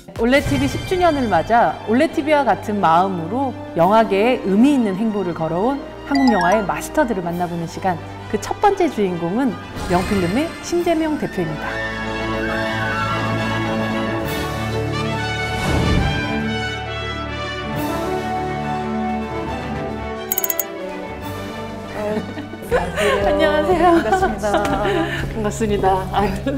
올레TV 10주년을 맞아 올레TV와 같은 마음으로 영화계에 의미 있는 행보를 걸어온 한국 영화의 마스터들을 만나보는 시간. 그 첫 번째 주인공은 명필름의 신재명 대표입니다. 안녕하세요. 반갑습니다. 반갑습니다.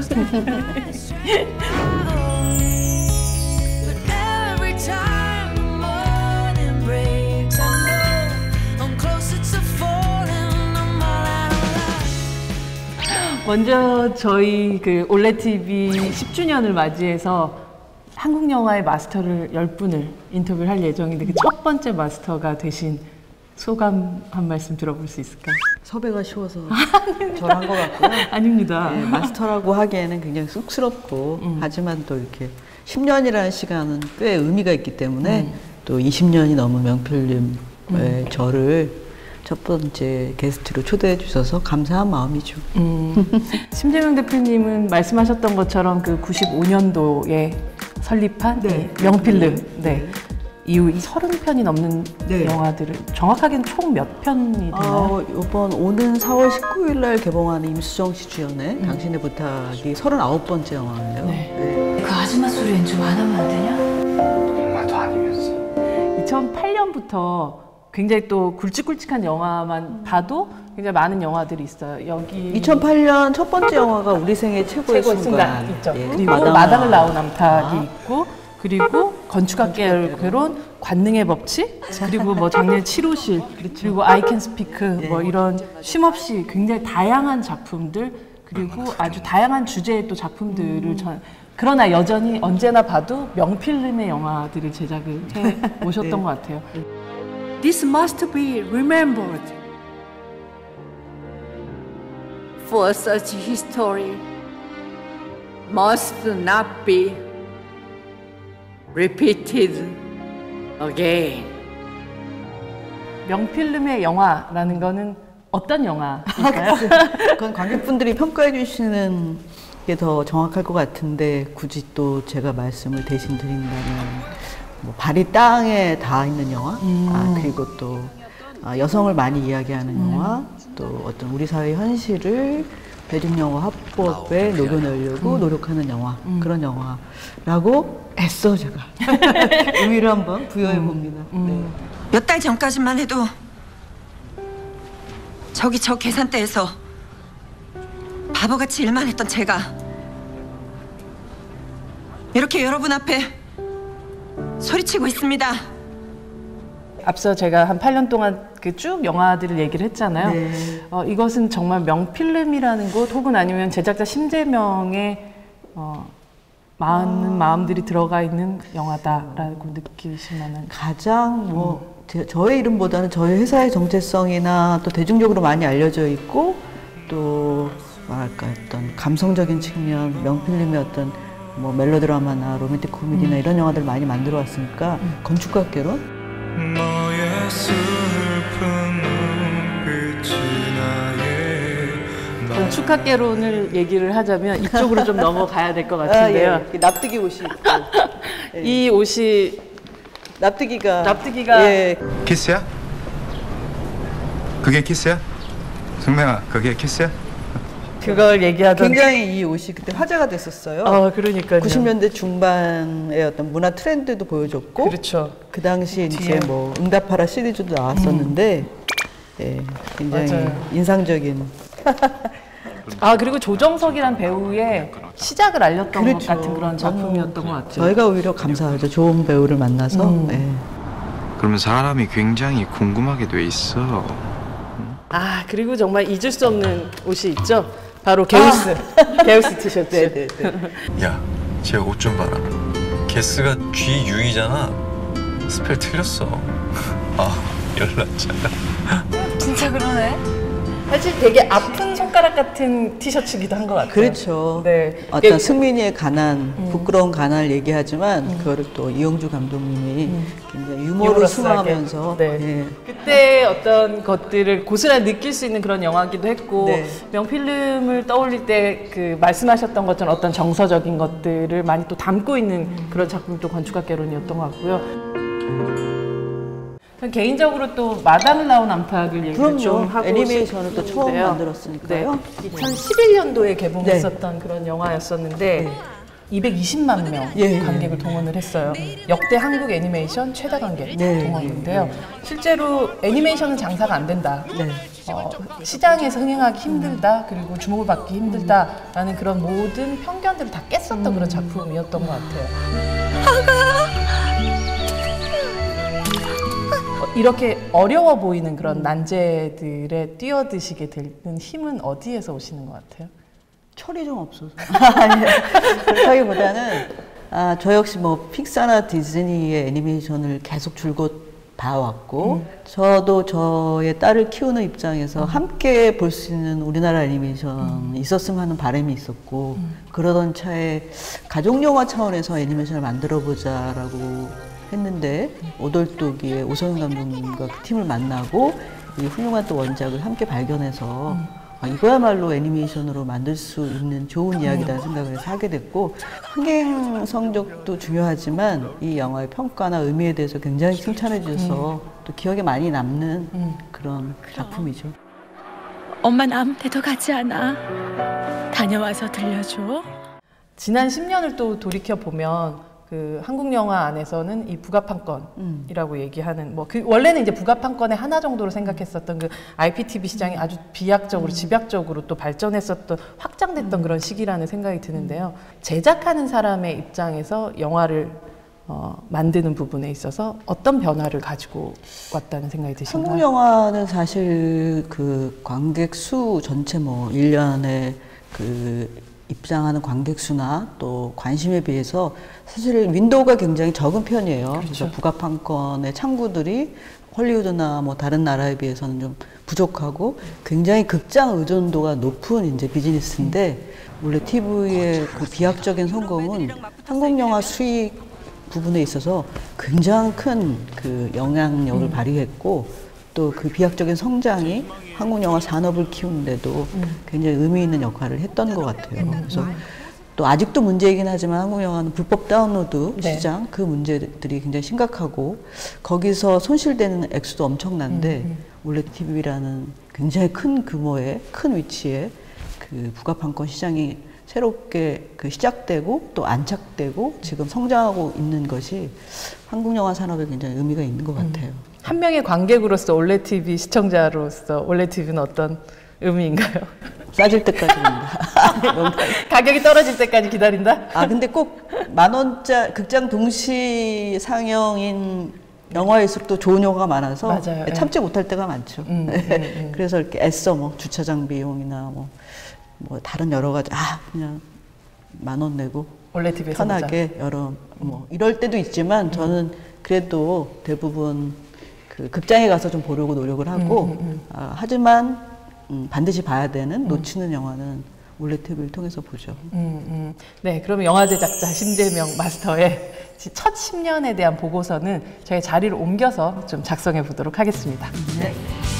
먼저 저희 그 올레TV 10주년을 맞이해서 한국 영화의 마스터를 10분을 인터뷰를 할 예정인데 그 첫 번째 마스터가 되신 소감 한 말씀 들어볼 수 있을까요? 섭외가 쉬워서 저런 것 같고요. 아닙니다. 네, 마스터라고 하기에는 굉장히 쑥스럽고 하지만 또 이렇게 10년이라는 시간은 꽤 의미가 있기 때문에 또 20년이 넘은 명필님의 저를 첫 번째 게스트로 초대해 주셔서 감사한 마음이죠. 신재명 대표님은 말씀하셨던 것처럼 그 95년도에 설립한 명필름 이후 30편이 넘는 영화들을 정확하게는 총 몇 편이 되나요? 이번 오는 4월 19일 날 개봉하는 임수정 씨 주연의 당신의 부탁이 39번째 영화인데요. 그 아줌마 소리는 좀 안 하면 안 되냐? 엄마도 아니면서. 2008년부터 굉장히 또 굵직굵직한 영화만 봐도 굉장히 많은 영화들이 있어요. 여기 2008년 첫 번째 영화가 우리 생애 최고의 순간 있죠. 예, 그리고 마당을 나온 암탉이 있고 그리고 건축학개론 관능의 법칙 그리고 뭐 작년 7호실 그리고 I Can Speak 뭐 이런 쉼없이 굉장히 다양한 작품들 그리고 아주 다양한 주제의 또 작품들을 그러나 여전히 언제나 봐도 명필름의 영화들을 제작을 해 오셨던 것 같아요. This must be remembered. For such history must not be repeated again. 명필름의 영화라는 거는 어떤 영화일까요? 그건 관객분들이 평가해 주시는 게 더 정확할 것 같은데 굳이 또 제가 말씀을 대신 드린다면 뭐 발이 땅에 닿아 있는 영화, 그리고 또 여성을 많이 이야기하는 영화, 또 어떤 우리 사회 현실을 대중영화 합법에 녹여내려고 노력하는 영화, 그런 영화라고 애써 제가 의미를 한번 부여해 봅니다. 몇 달 전까지만 해도 저기 저 계산대에서 바보같이 일만 했던 제가 이렇게 여러분 앞에 소리치고 있습니다. 앞서 제가 한 8년 동안 그 쭉 영화들을 얘기를 했잖아요. 이것은 정말 명필름이라는 곳 혹은 아니면 제작자 신재명의 많은 마음들이 들어가 있는 영화다라고 느끼실 만한 가장 뭐 저의 이름보다는 저희 회사의 정체성이나 또 대중적으로 많이 알려져 있고 또 뭐랄까 어떤 감성적인 측면, 명필름의 어떤 뭐 멜로드라마나 로맨틱 코미디나 이런 영화들 많이 만들어 왔으니까 건축학개론? 너의 슬픈 눈빛이 나의 건축학개론을 얘기를 하자면 이쪽으로 좀 넘어가야 될 것 같은데요. 예. 납득이 옷이 있고 이 옷이 납득이가 예. 키스야? 그게 키스야? 승명아, 그게 키스야? 그걸 얘기하던 굉장히 이 옷이 그때 화제가 됐었어요. 그러니까요. 90년대 중반의 어떤 문화 트렌드도 보여줬고 그렇죠. 그 당시 이제 뭐 응답하라 시리즈도 나왔었는데 예, 굉장히 맞아요. 인상적인 그리고 조정석이란 배우의 시작을 알렸던 그렇죠. 것 같은 그런 작품이었던 것 같아요. 저희가 오히려 감사하죠. 좋은 배우를 만나서. 예. 그러면 사람이 굉장히 궁금하게 돼 있어. 그리고 정말 잊을 수 없는 옷이 있죠. 바로 게우스. 게우스 티셔츠. 야, 쟤 옷 좀 봐라. 게스가 G-U이잖아. 스펠 틀렸어. 연락처가. 진짜 그러네. 사실 되게 아픈 손가락 같은 티셔츠기도 한 것 같아요. 그렇죠. 네. 어떤 승민이의 가난, 부끄러운 가난을 얘기하지만 그거를 또 이용주 감독님이 굉장히 유머로 유머러스하게. 승화하면서 네. 예. 그때 어떤 것들을 고스란히 느낄 수 있는 그런 영화기도 했고 네. 명필름을 떠올릴 때 그 말씀하셨던 것처럼 어떤 정서적인 것들을 많이 또 담고 있는 그런 작품이 또 건축학개론이었던 것 같고요. 개인적으로 또 마담 라우 남탁을 얘기를 좀 하고 애니메이션을 또 처음 싶은데요. 만들었으니까요. 네. 2011년도에 개봉했었던 그런 영화였었는데 네. 220만 명 예, 관객을 동원을 했어요. 역대 한국 애니메이션 최다 관객 네, 동원인데요. 실제로 애니메이션은 장사가 안 된다. 네. 시장에서 흥행하기 힘들다. 그리고 주목을 받기 힘들다라는 그런 모든 편견들을 다 깼었던 그런 작품이었던 것 같아요. 이렇게 어려워 보이는 그런 난제들에 뛰어드시게 되는 힘은 어디에서 오시는 것 같아요? 철이 좀 없어서. 그렇다기보다는 저 역시 뭐 픽사나 디즈니의 애니메이션을 계속 줄곧 봐왔고 저도 저의 딸을 키우는 입장에서 함께 볼 수 있는 우리나라 애니메이션이 있었으면 하는 바람이 있었고 그러던 차에 가족 영화 차원에서 애니메이션을 만들어 보자라고 했는데 오돌독이의 오성윤 감독님과 그 팀을 만나고 이 훌륭한 또 원작을 함께 발견해서 이거야말로 애니메이션으로 만들 수 있는 좋은 이야기라는 생각을 해서 하게 됐고 흥행 성적도 중요하지만 이 영화의 평가나 의미에 대해서 굉장히 칭찬해 주셔서 또 기억에 많이 남는 그런 작품이죠. 엄마는 아무 데도 가지 않아. 다녀와서 들려줘. 지난 10년을 또 돌이켜 보면 그 한국 영화 안에서는 이 부가판권이라고 얘기하는 원래는 이제 부가판권의 하나 정도로 생각했었던 그 IPTV 시장이 아주 비약적으로 집약적으로 또 발전했었던 확장됐던 그런 시기라는 생각이 드는데요. 제작하는 사람의 입장에서 영화를 만드는 부분에 있어서 어떤 변화를 가지고 왔다는 생각이 드신가요? 한국 영화는 사실 그 관객 수 전체 1년에 그 입장하는 관객 수나 또 관심에 비해서 사실 윈도우가 굉장히 적은 편이에요. 그렇죠. 그래서 부가판권의 창구들이 헐리우드나 다른 나라에 비해서는 좀 부족하고 굉장히 극장 의존도가 높은 이제 비즈니스인데 원래 TV의 그 비약적인 성공은 한국 영화 수익 부분에 있어서 굉장히 큰 그 영향력을 발휘했고 또 그 비약적인 성장이 한국 영화 산업을 키우는데도 굉장히 의미 있는 역할을 했던 것 같아요. 그래서 또 아직도 문제이긴 하지만 한국 영화는 불법 다운로드 시장 그 문제들이 굉장히 심각하고 거기서 손실되는 액수도 엄청난데 원래 TV라는 굉장히 큰 규모의 큰 위치에 그 부가판권 시장이 새롭게 그 시작되고 또 안착되고 지금 성장하고 있는 것이 한국 영화 산업에 굉장히 의미가 있는 것 같아요. 한 명의 관객으로서 올레 TV 시청자로서 올레 TV는 어떤 의미인가요? 싸질 때까지입니다. 가격이 떨어질 때까지 기다린다? 근데 꼭 10,000원짜리 극장 동시 상영인 영화일수록 또 좋은 영화가 많아서 맞아요. 참지 못할 때가 많죠. 그래서 이렇게 애써 주차장 비용이나 다른 여러 가지 그냥 10,000원 내고 올레 TV에서 편하게 여러 이럴 때도 있지만 저는 그래도 대부분 그 극장에 가서 좀 보려고 노력을 하고 하지만 반드시 봐야 되는 놓치는 영화는 올레 TV를 통해서 보죠. 네, 그러면 영화 제작자 심재명 마스터의 첫 10년에 대한 보고서는 저희 자리를 옮겨서 좀 작성해 보도록 하겠습니다. 네.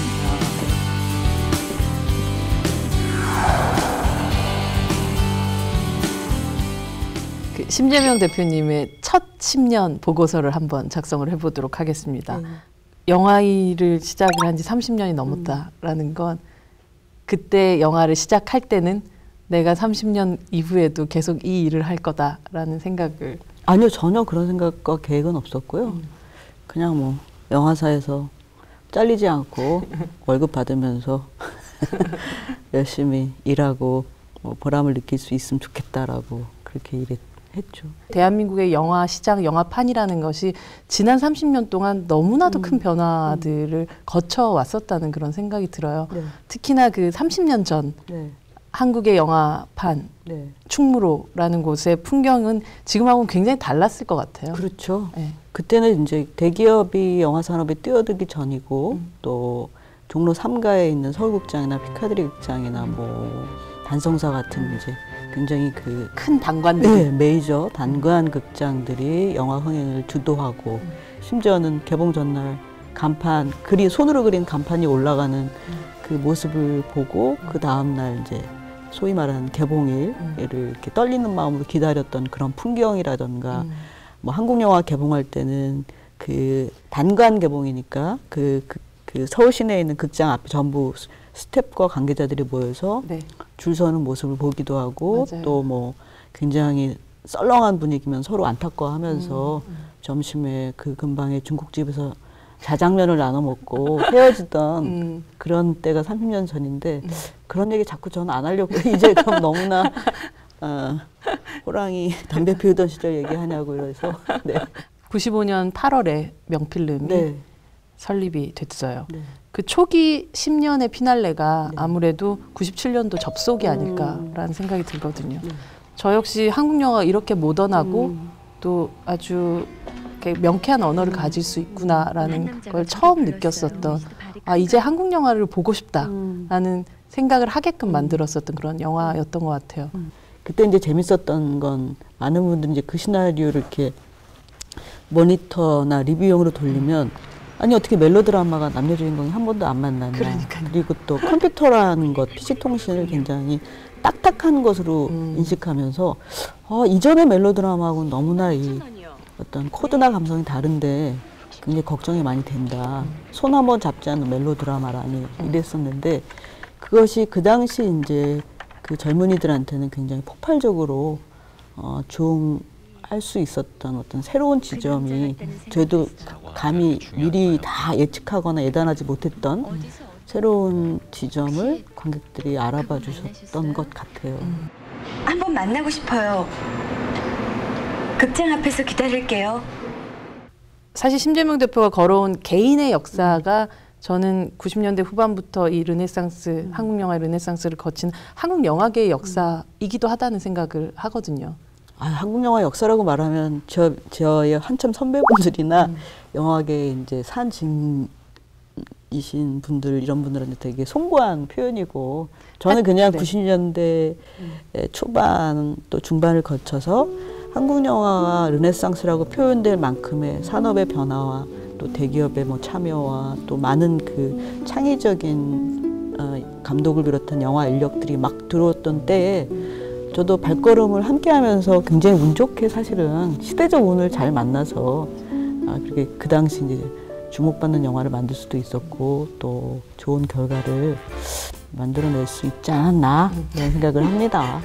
심재명 대표님의 첫 10년 보고서를 한번 작성을 해보도록 하겠습니다. 영화 일을 시작을 한 지 30년이 넘었다라는 건 그때 영화를 시작할 때는 내가 30년 이후에도 계속 이 일을 할 거다라는 생각을 아니요, 전혀 그런 생각과 계획은 없었고요. 그냥 영화사에서 잘리지 않고 월급 받으면서 열심히 일하고 보람을 느낄 수 있으면 좋겠다라고 그렇게 했죠. 대한민국의 영화 시장, 영화판이라는 것이 지난 30년 동안 너무나도 큰 변화들을 거쳐왔었다는 그런 생각이 들어요. 네. 특히나 그 30년 전 한국의 영화판, 충무로라는 곳의 풍경은 지금하고는 굉장히 달랐을 것 같아요. 그렇죠. 그때는 이제 대기업이 영화 산업에 뛰어들기 전이고 또 종로 3가에 있는 서울극장이나 피카디리 극장이나 뭐 단성사 같은 이제 굉장히 그 큰 단관들. 네, 메이저 단관 극장들이 영화 흥행을 주도하고 심지어는 개봉 전날 간판 손으로 그린 간판이 올라가는 그 모습을 보고 그 다음 날 이제 소위 말하는 개봉일을 이렇게 떨리는 마음으로 기다렸던 그런 풍경이라던가 뭐 한국 영화 개봉할 때는 그 단관 개봉이니까 그 서울 시내에 있는 극장 앞에 전부 스태프과 관계자들이 모여서 네. 줄 서는 모습을 보기도 하고 맞아요. 또 뭐 굉장히 썰렁한 분위기면 서로 안타까워하면서 점심에 그 근방에 중국집에서 자장면을 나눠 먹고 헤어지던 그런 때가 30년 전인데 그런 얘기 자꾸 저는 안 하려고 이제 그럼 너무나 호랑이 담배 피우던 시절 얘기하냐고 이래서 네. 95년 8월에 명필름이 네. 설립이 됐어요. 네. 그 초기 10년의 피날레가 네. 아무래도 97년도 접속이 아닐까라는 생각이 들거든요. 저 역시 한국 영화가 이렇게 모던하고 또 아주 이렇게 명쾌한 언어를 가질 수 있구나라는 걸 처음 느꼈었던 이제 한국 영화를 보고 싶다라는 생각을 하게끔 만들었었던 그런 영화였던 것 같아요. 그때 이제 재밌었던 건 많은 분들이 이제 그 시나리오를 이렇게 모니터나 리뷰용으로 돌리면 아니 어떻게 멜로드라마가 남녀 주인공이 한 번도 안 만났나. 그리고 또 컴퓨터라는 것, PC통신을 굉장히 딱딱한 것으로 인식하면서 이전의 멜로드라마하고는 너무나 이 어떤 코드나 감성이 다른데 굉장히 걱정이 많이 된다. 손 한번 잡지 않는 멜로드라마라니 이랬었는데 그것이 그 당시 이제 그 젊은이들한테는 굉장히 폭발적으로 조응할 수 있었던 어떤 새로운 지점이 저희도 감히 미리 다 예측하거나 예단하지 못했던 새로운 지점을 관객들이 알아봐 주셨던 것 같아요. 한번 만나고 싶어요. 극장 앞에서 기다릴게요. 사실 심재명 대표가 걸어온 개인의 역사가 저는 90년대 후반부터 이 르네상스, 한국 영화의 르네상스를 거친 한국 영화계의 역사이기도 하다는 생각을 하거든요. 한국 영화 역사라고 말하면 저의 한참 선배분들이나 영화계에 이제 산증이신 분들 이런 분들한테 되게 송구한 표현이고 저는 그냥 90년대 초반 또 중반을 거쳐서 한국 영화가 르네상스라고 표현될 만큼의 산업의 변화와 또 대기업의 뭐 참여와 또 많은 그 창의적인 감독을 비롯한 영화 인력들이 막 들어왔던 때에 저도 발걸음을 함께 하면서 굉장히 운 좋게 사실은 시대적 운을 잘 만나서 그렇게 그 당시 이제 주목받는 영화를 만들 수도 있었고 또 좋은 결과를 만들어낼 수 있지 않았나 이런 생각을 합니다.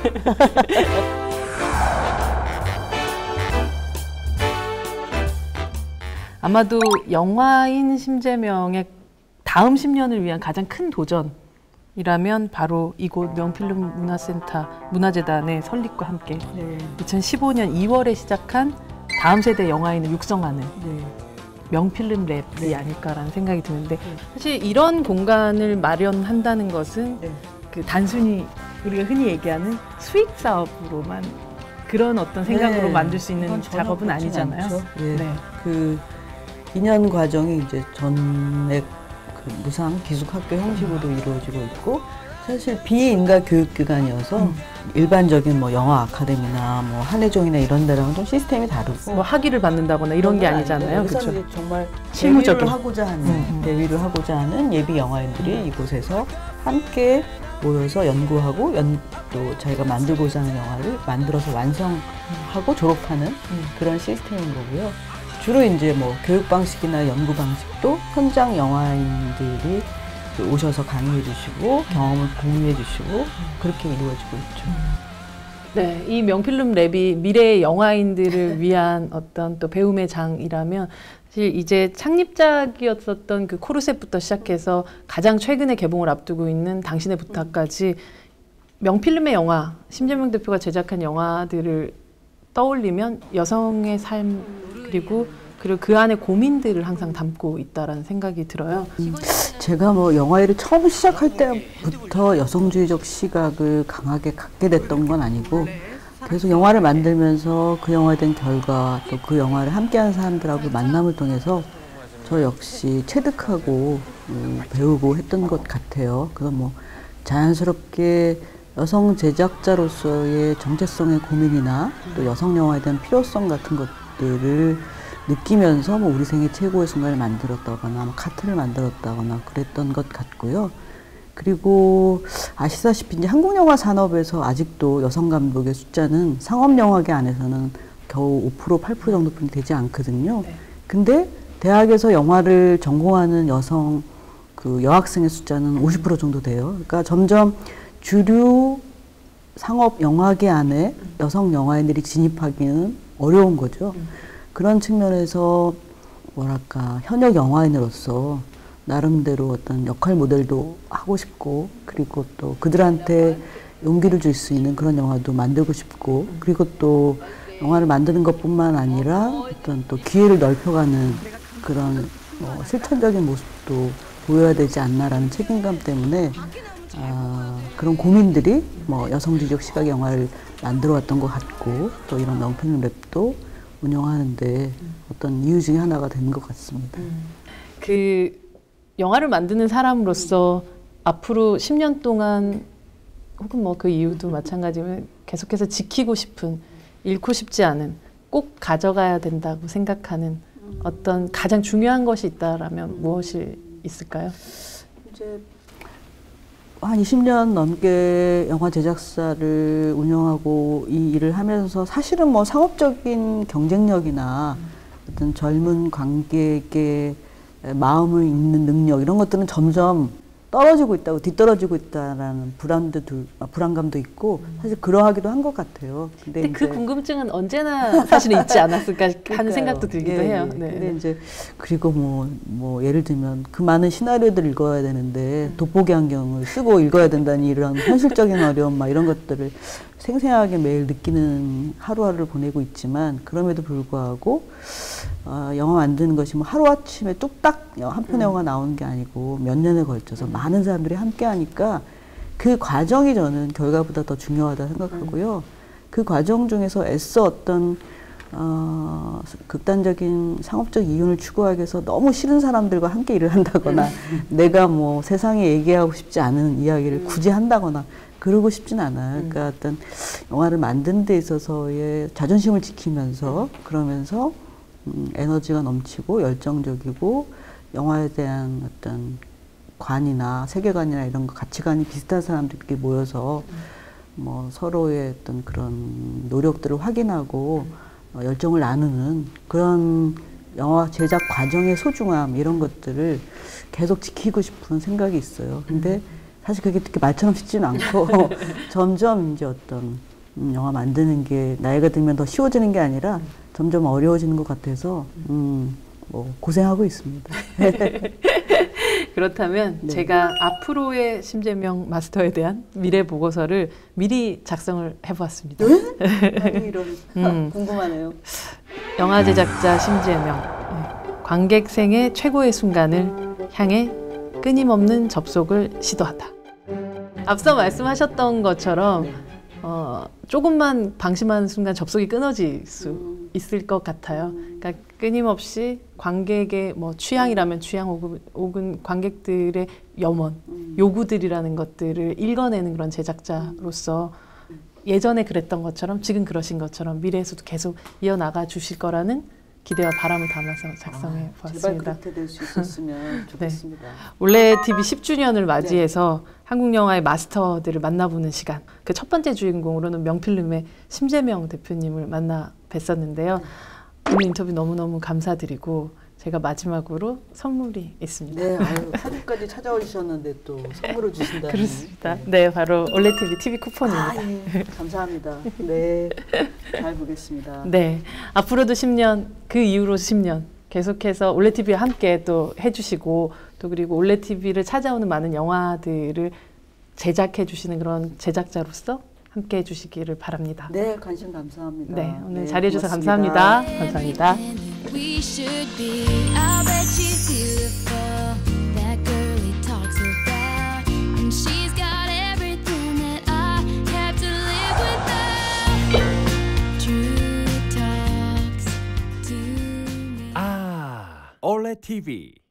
아마도 영화인 심재명의 다음 10년을 위한 가장 큰 도전이라면 바로 이곳 명필름 문화센터 문화재단의 설립과 함께 2015년 2월에 시작한 다음 세대 영화인을 육성하는 명필름 랩이 아닐까라는 생각이 드는데 사실 이런 공간을 마련한다는 것은 그 단순히 우리가 흔히 얘기하는 수익 사업으로만 그런 어떤 생각으로 만들 수 있는 작업은 아니잖아요. 그 2년 과정이 이제 전액 그 무상 기숙학교 형식으로 이루어지고 있고 사실 비인가 교육기관이어서 일반적인 뭐 영화 아카데미나 뭐 한예종이나 이런 데랑은 좀 시스템이 다르고 뭐 학위를 받는다거나 이런 게 아니잖아요. 그래서 그렇죠. 정말 실무적인 대위를 하고자 하는 예비 영화인들이 이곳에서 함께 모여서 연구하고 또 자기가 만들고자 하는 영화를 만들어서 완성하고 졸업하는 그런 시스템인 거고요. 주로 이제 뭐 교육 방식이나 연구 방식도 현장 영화인들이 오셔서 강의해 주시고 경험을 공유해 주시고 그렇게 이루어지고 있죠. 네, 이 명필름 랩이 미래의 영화인들을 위한 어떤 또 배움의 장이라면 사실 이제 창립작이었었던 그 코르셋부터 시작해서 가장 최근에 개봉을 앞두고 있는 당신의 부탁까지 명필름의 영화, 심재명 대표가 제작한 영화들을 떠올리면 여성의 삶 그리고 그 안에 고민들을 항상 담고 있다라는 생각이 들어요. 제가 뭐 영화일을 처음 시작할 때부터 여성주의적 시각을 강하게 갖게 됐던 건 아니고 계속 영화를 만들면서 그 영화에 대한 결과 또 그 영화를 함께하는 사람들하고 만남을 통해서 저 역시 체득하고 배우고 했던 것 같아요. 그래서 뭐 자연스럽게 여성 제작자로서의 정체성의 고민이나 또 여성 영화에 대한 필요성 같은 것들을 느끼면서 뭐 우리 생애 최고의 순간을 만들었다거나 뭐 카트를 만들었다거나 그랬던 것 같고요. 그리고 아시다시피 이제 한국 영화 산업에서 아직도 여성 감독의 숫자는 상업 영화계 안에서는 겨우 5% 8% 정도뿐이 되지 않거든요. 네. 근데 대학에서 영화를 전공하는 여성 그 여학생의 숫자는 50% 정도 돼요. 그러니까 점점 주류 상업 영화계 안에 여성 영화인들이 진입하기는 어려운 거죠. 그런 측면에서 뭐랄까 현역 영화인으로서 나름대로 어떤 역할 모델도 하고 싶고 그리고 또 그들한테 용기를 줄 수 있는 그런 영화도 만들고 싶고 그리고 또 영화를 만드는 것뿐만 아니라 어떤 또 기회를 넓혀가는 그런 실천적인 모습도 보여야 되지 않나라는 책임감 때문에 그런 고민들이 뭐 여성지적 시각 영화를 만들어 왔던 것 같고 또 이런 명필름 랩도 운영하는데 어떤 이유 중에 하나가 되는 것 같습니다. 그 영화를 만드는 사람으로서 앞으로 10년 동안 혹은 뭐 그 이유도 마찬가지면 계속해서 지키고 싶은, 잃고 싶지 않은, 꼭 가져가야 된다고 생각하는 어떤 가장 중요한 것이 있다라면 무엇이 있을까요? 이제 한 20년 넘게 영화 제작사를 운영하고 이 일을 하면서 사실은 뭐 상업적인 경쟁력이나 어떤 젊은 관객의 마음을 읽는 능력 이런 것들은 점점 떨어지고 있다고 뒤떨어지고 있다라는 불안감도 있고 사실 그러하기도 한 것 같아요. 근데 그 궁금증은 언제나 사실은 있지 않았을까 하는 그러니까요. 생각도 들기도 해요. 네. 근데 이제 그리고 뭐 예를 들면 그 많은 시나리오들을 읽어야 되는데 돋보기 안경을 쓰고 읽어야 된다는 이런 현실적인 어려움 막 이런 것들을 생생하게 매일 느끼는 하루하루를 보내고 있지만 그럼에도 불구하고 영화 만드는 것이 뭐 하루아침에 뚝딱 한 편의 영화 나오는 게 아니고 몇 년에 걸쳐서 많은 사람들이 함께 하니까 그 과정이 저는 결과보다 더 중요하다 생각하고요. 그 과정 중에서 애써 어떤 극단적인 상업적 이윤을 추구하기 위해서 너무 싫은 사람들과 함께 일을 한다거나 내가 뭐 세상에 얘기하고 싶지 않은 이야기를 굳이 한다거나 그러고 싶진 않아요. 그러니까 어떤 영화를 만드는 데 있어서의 자존심을 지키면서 그러면서 에너지가 넘치고 열정적이고 영화에 대한 어떤 관이나 세계관이나 이런 거 가치관이 비슷한 사람들끼리 모여서 뭐 서로의 어떤 그런 노력들을 확인하고 열정을 나누는 그런 영화 제작 과정의 소중함 이런 것들을 계속 지키고 싶은 생각이 있어요. 근데 사실 그게 그렇게 말처럼 쉽지는 않고 점점 이제 어떤 영화 만드는 게 나이가 들면 더 쉬워지는 게 아니라 점점 어려워지는 것 같아서 뭐 고생하고 있습니다. 그렇다면 네. 제가 앞으로의 심재명 마스터에 대한 미래 보고서를 미리 작성을 해보았습니다. 아니, 이런 궁금하네요. 영화 제작자 심재명, 관객 생애 최고의 순간을 향해 끊임없는 접속을 시도하다. 앞서 말씀하셨던 것처럼 조금만 방심하는 순간 접속이 끊어질 수 있을 것 같아요. 그러니까 끊임없이 관객의 뭐 취향이라면 취향 혹은 관객들의 염원, 요구들이라는 것들을 읽어내는 그런 제작자로서 예전에 그랬던 것처럼 지금 그러신 것처럼 미래에서도 계속 이어나가 주실 거라는 기대와 바람을 담아서 작성해 보았습니다. 제발 그렇게 될 수 있었으면 좋겠습니다. 네. 올해 TV 10주년을 맞이해서 한국 영화의 마스터들을 만나보는 시간. 그 첫 번째 주인공으로는 명필름의 심재명 대표님을 만나 뵀었는데요. 오늘 인터뷰 너무너무 감사드리고 제가 마지막으로 선물이 있습니다. 네, 아유, 사주까지 찾아오셨는데 또 선물을 주신다니. 그렇습니다. 네, 바로 올레TV TV 쿠폰입니다. 예, 감사합니다. 네, 잘 보겠습니다. 네, 앞으로도 10년, 그 이후로 10년 계속해서 올레TV와 함께 또 해주시고 또 그리고 올레TV를 찾아오는 많은 영화들을 제작해 주시는 그런 제작자로서 함께 해주시기를 바랍니다. 네, 관심 감사합니다. 네, 오늘 네, 자리해 주셔서 고맙습니다. 감사합니다. 감사합니다. We should be. I'll bet she's beautiful. That girl he talks about, and she's got everything that I have to live without. True talks to me. Ole TV